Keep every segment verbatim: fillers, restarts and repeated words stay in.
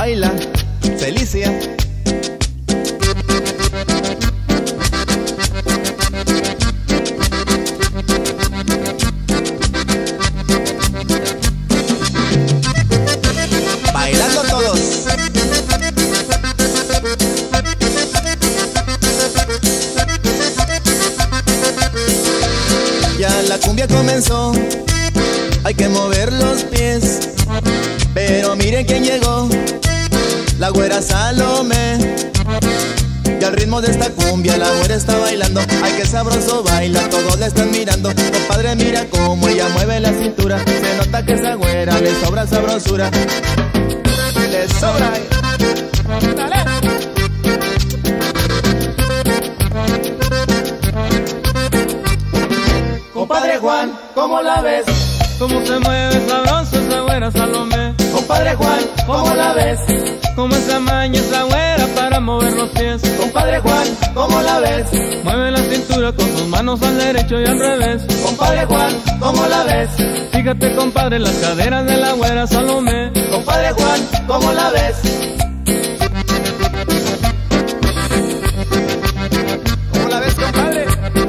baila Celicia. Bailando todos. Ya la cumbia comenzó, hay que mover los pies. Pero miren quién llegó, la güera Salomé. Y al ritmo de esta cumbia la güera está bailando. Ay, qué sabroso baila, todos la están mirando. Compadre, mira cómo ella mueve la cintura. Se nota que esa güera le sobra sabrosura. Le sobra. Dale. Compadre Juan, ¿cómo la ves? Cómo se mueve sabroso esa güera Salomé. Compadre Juan, ¿cómo la ves? Cómo se amaña esa güera para mover los pies. Compadre Juan, ¿cómo la ves? Mueve la cintura con sus manos al derecho y al revés. Compadre Juan, ¿cómo la ves? Fíjate, compadre, las caderas de la güera Salomé. Compadre Juan, ¿cómo la ves? ¿Cómo la ves, compadre?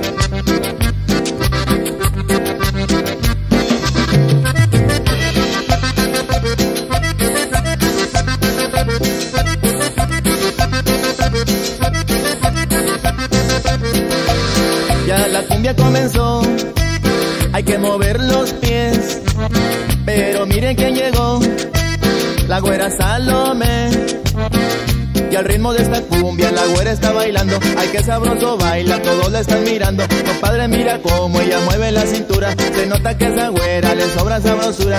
Ya la cumbia comenzó, hay que mover los pies. Pero miren quién llegó, la güera Salomé. Y al ritmo de esta cumbia la güera está bailando. Ay, qué sabroso baila, todos la están mirando. Compadre, mira cómo ella mueve la cintura. Se nota que a esa güera le sobra sabrosura.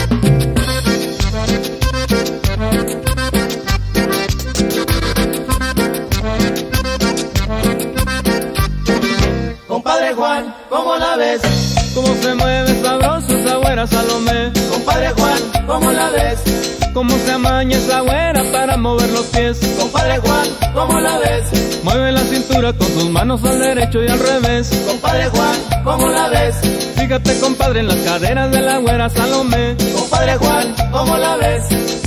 Compadre Juan, ¿cómo la ves? Cómo se mueve sabroso esa güera Salomé. Compadre Juan, ¿cómo la ves? Cómo se amaña esa güera para mover los pies. Compadre Juan, ¿cómo la ves? Mueve la cintura con sus manos al derecho y al revés. Compadre Juan, ¿cómo la ves? Fíjate, compadre, en las caderas de la güera Salomé. Compadre Juan, ¿cómo la ves?